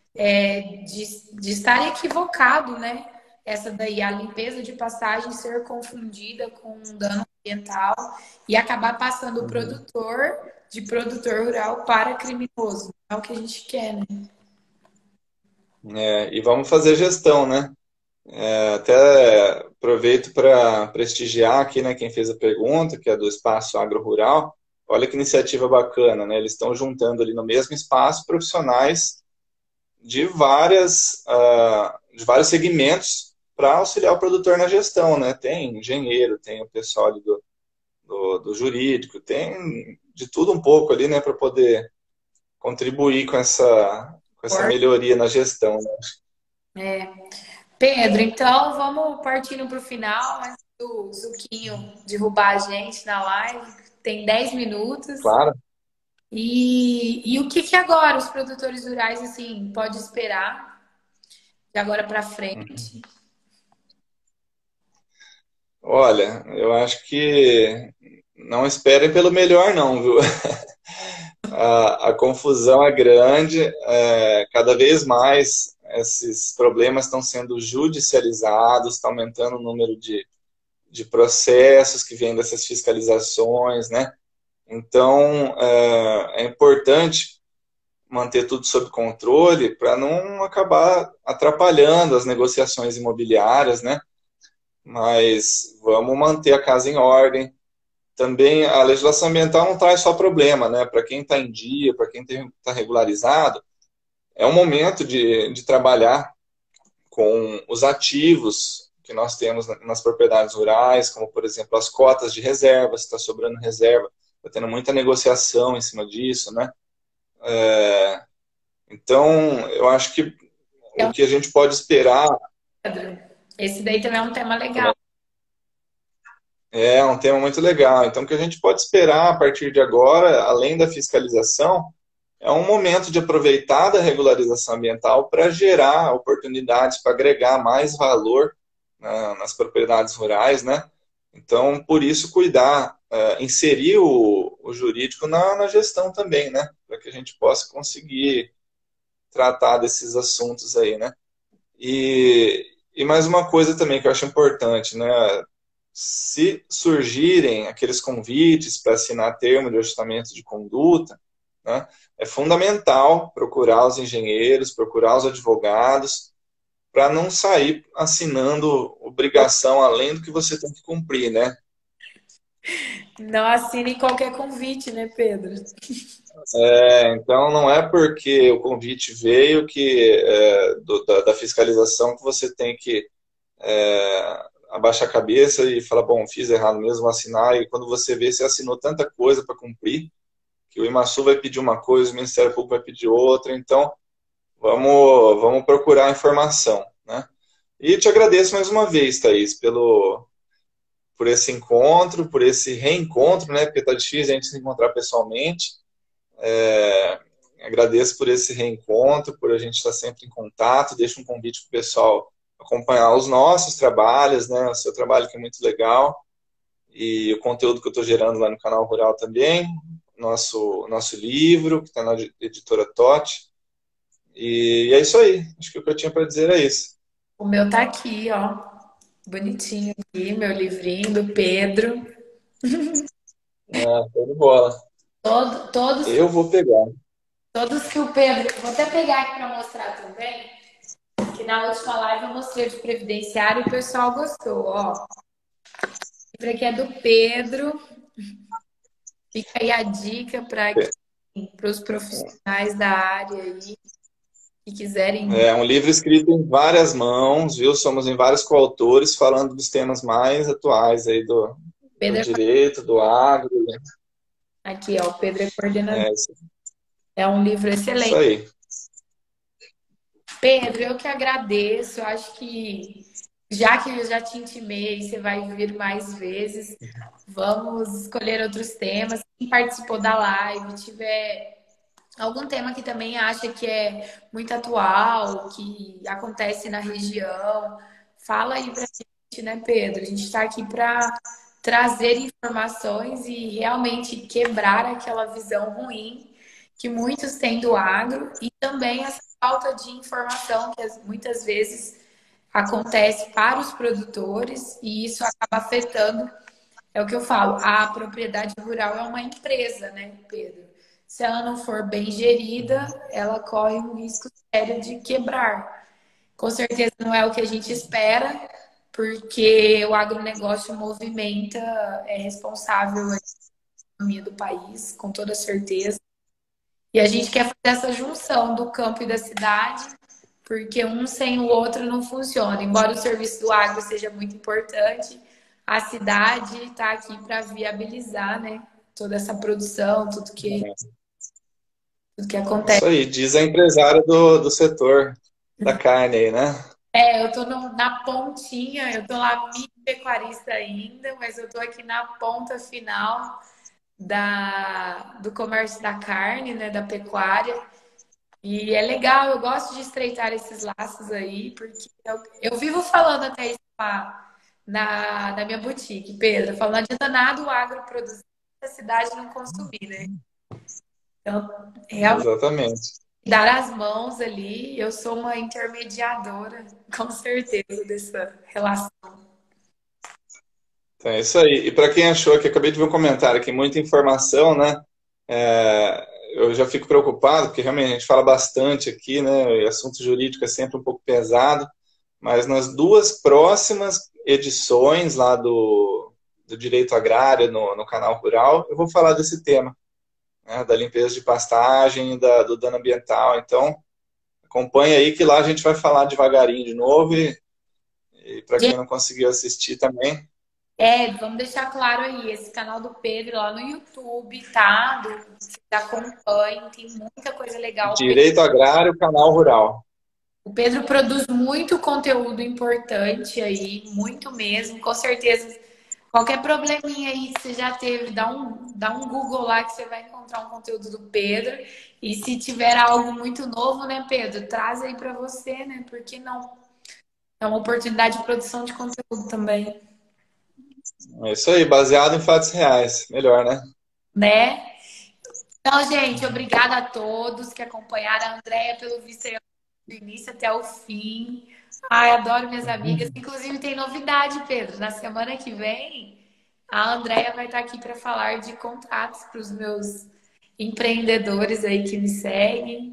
de estar equivocado, né? Essa daí, a limpeza de pastagem ser confundida com um dano ambiental e acabar passando o Uhum. produtor de produtor rural para criminoso. É o que a gente quer, né? E vamos fazer gestão, né? Até aproveito para prestigiar aqui, né, quem fez a pergunta, que é do Espaço Agro Rural. Olha que iniciativa bacana, né? Eles estão juntando ali no mesmo espaço profissionais de vários segmentos para auxiliar o produtor na gestão, né? Tem engenheiro, tem o pessoal ali do jurídico, tem de tudo um pouco ali, né, para poder contribuir com essa melhoria na gestão, né? Pedro, então vamos partindo para o final, antes do Zuquinho derrubar a gente na live. Tem 10 minutos. Claro. E o que agora os produtores rurais, assim, pode esperar de agora para frente? Olha, eu acho que não esperem pelo melhor, não, viu? A confusão é grande, cada vez mais esses problemas estão sendo judicializados, está aumentando o número de processos que vêm dessas fiscalizações, né? Então, é importante manter tudo sob controle para não acabar atrapalhando as negociações imobiliárias, né? Mas vamos manter a casa em ordem. Também a legislação ambiental não traz só problema, né? Para quem está em dia, para quem está regularizado, é um momento de trabalhar com os ativos que nós temos nas propriedades rurais, como, por exemplo, as cotas de reserva, se está sobrando reserva, está tendo muita negociação em cima disso, né? Então, eu acho que o Então, que a gente pode esperar Pedro, esse daí também é um tema legal. é um tema muito legal. Então, o que a gente pode esperar a partir de agora, além da fiscalização, é um momento de aproveitar da regularização ambiental para gerar oportunidades, para agregar mais valor, né, nas propriedades rurais, né? Então, por isso, cuidar, inserir o jurídico na gestão também, né? Para que a gente possa conseguir tratar desses assuntos aí, né? E mais uma coisa também que eu acho importante, né? Se surgirem aqueles convites para assinar termo de ajustamento de conduta, né, é fundamental procurar os engenheiros, procurar os advogados, para não sair assinando obrigação além do que você tem que cumprir, né? Não assine qualquer convite, né, Pedro? Então, não é porque o convite veio que da fiscalização que você tem que abaixar a cabeça e falar, bom, fiz errado mesmo, vou assinar. E quando você vê, você assinou tanta coisa para cumprir, que o Imasul vai pedir uma coisa, o Ministério Público vai pedir outra. Então, vamos procurar informação, né? E te agradeço mais uma vez, Thaís, por esse encontro, por esse reencontro, né? Porque tá difícil a gente se encontrar pessoalmente. Agradeço por esse reencontro, por a gente estar sempre em contato. Deixo um convite para o pessoal acompanhar os nossos trabalhos, né? O seu trabalho que é muito legal. E o conteúdo que eu estou gerando lá no canal Rural também. Nosso livro, que está na editora Totti. E é isso aí. Acho que o que eu tinha para dizer é isso. O meu tá aqui, ó. Bonitinho aqui, meu livrinho do Pedro. Show de bola. Todos, Eu vou pegar. todos que o Pedro. Vou até pegar aqui para mostrar também. Que na última live eu mostrei de previdenciário e o pessoal gostou, ó. O livro aqui é do Pedro. Fica aí a dica para os profissionais da área aí que quiserem. É um livro escrito em várias mãos, viu? Somos em vários coautores falando dos temas mais atuais aí do Pedro direito, do agro. Né? aqui, ó, o Pedro é coordenador. É É um livro isso excelente. aí. Pedro, eu que agradeço. Eu acho que já que eu já te intimei, você vai vir mais vezes. Vamos escolher outros temas. Quem participou da live, tiver algum tema que também acha que é muito atual, que acontece na região, fala aí pra gente, né, Pedro? A gente está aqui para trazer informações e realmente quebrar aquela visão ruim que muitos têm do agro e também essa falta de informação que muitas vezes acontece para os produtores e isso acaba afetando. É o que eu falo, a propriedade rural é uma empresa, né, Pedro? Se ela não for bem gerida, ela corre um risco sério de quebrar. Com certeza não é o que a gente espera, porque o agronegócio movimenta, é responsável pela economia do país, com toda certeza. E a gente quer fazer essa junção do campo e da cidade, porque um sem o outro não funciona. Embora o serviço do agro seja muito importante, a cidade está aqui para viabilizar, né, toda essa produção, tudo que acontece. Isso aí, diz a empresária do setor da carne aí, né? Eu tô na pontinha, eu tô lá mini pecuarista ainda, mas eu tô aqui na ponta final do comércio da carne, né, da pecuária. E é legal, eu gosto de estreitar esses laços aí, porque eu vivo falando até isso lá na minha boutique, Pedro, falando, não adianta nada o agro produzir se a cidade não consumir, né? Então, realmente, Exatamente. dar as mãos ali, eu sou uma intermediadora, com certeza, dessa relação. Então é isso aí. E para quem achou que acabei de ver um comentário aqui, muita informação, né? Eu já fico preocupado, porque realmente a gente fala bastante aqui, né? E assunto jurídico é sempre um pouco pesado, mas nas duas próximas edições lá do Direito Agrário no canal Rural, eu vou falar desse tema, né? Da limpeza de pastagem, do dano ambiental. Então, acompanha aí que lá a gente vai falar devagarinho de novo e para quem não conseguiu assistir também. Vamos deixar claro aí, esse canal do Pedro lá no YouTube, tá? Você acompanha, tem muita coisa legal. Direito Agrário, canal Rural. O Pedro produz muito conteúdo importante aí, muito mesmo. Com certeza, qualquer probleminha aí que você já teve, dá um Google lá que você vai encontrar um conteúdo do Pedro. E se tiver algo muito novo, né, Pedro, traz aí para você, né? Porque não? É uma oportunidade de produção de conteúdo também. É isso aí, baseado em fatos reais. Melhor, né? Né? Então, gente, obrigada a todos que acompanharam. A Andréia, pelo visto, aí, do início até o fim. Ai, adoro minhas amigas. Inclusive, tem novidade, Pedro. Na semana que vem, a Andréia vai estar aqui para falar de contratos para os meus empreendedores aí que me seguem.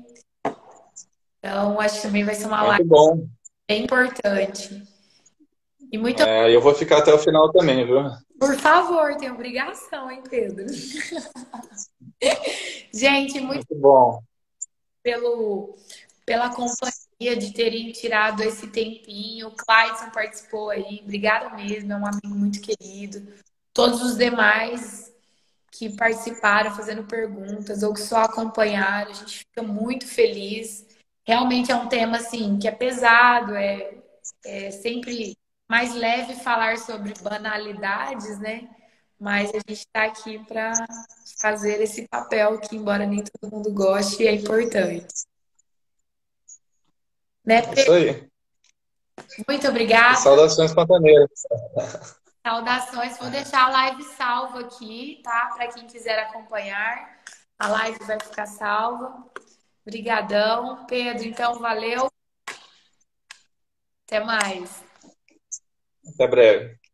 Então, acho que também vai ser uma Muito live bom. bem importante. E muito, Eu vou ficar até o final também, viu? por favor, tem obrigação, hein, Pedro? Gente, muito Muito bom. pelo, pela companhia de terem tirado esse tempinho. O Clayson participou aí. Obrigada mesmo, é um amigo muito querido. Todos os demais que participaram fazendo perguntas ou que só acompanharam, a gente fica muito feliz. Realmente é um tema assim que é pesado, é sempre mais leve falar sobre banalidades, né? Mas a gente está aqui para fazer esse papel que, embora nem todo mundo goste, é importante. Né, É isso Pedro? aí. Muito E obrigada. saudações pantaneiras. Saudações. Vou deixar a live salva aqui, tá? Para quem quiser acompanhar. A live vai ficar salva. Obrigadão, Pedro. Então, valeu. Até mais. Até breve.